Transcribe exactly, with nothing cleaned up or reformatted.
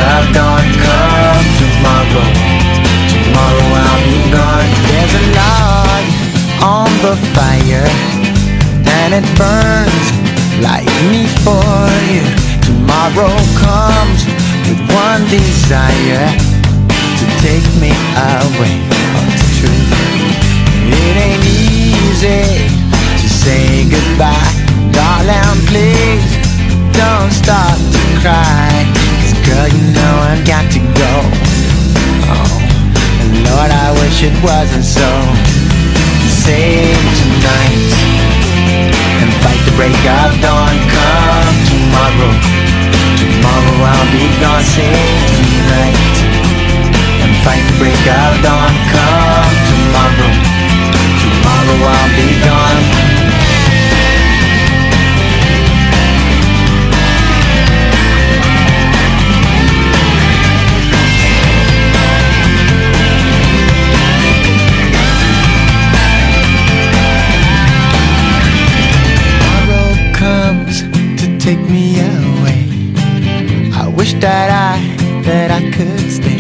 of dawn. Come tomorrow, tomorrow I'll be gone. There's a log on the fire, and it burns like me for you. Tomorrow comes with one desire, to take me away from the truth. It ain't easy to say goodbye, darling, please don't start to cry. 'Cause girl, you know I've got to go. Oh, and Lord, I wish it wasn't so. Save tonight and fight the break of dawn. Come tomorrow, tomorrow I'll be gone. Save tonight and fight the break of dawn. Come tomorrow, tomorrow I'll be gone. Take me away. I wish that I, that I could stay.